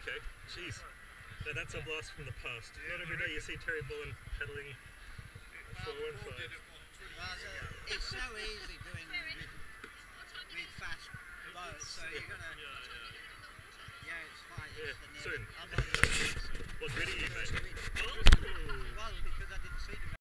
okay. Jeez. Now that's a blast from the past. Not every day you see Terry Bolland pedaling a 415. Well, it's so easy doing with fast boats, so you're gonna. Yeah, it's fine. Yeah, it's soon. I'm not What grid are you, mate? well, because I didn't see the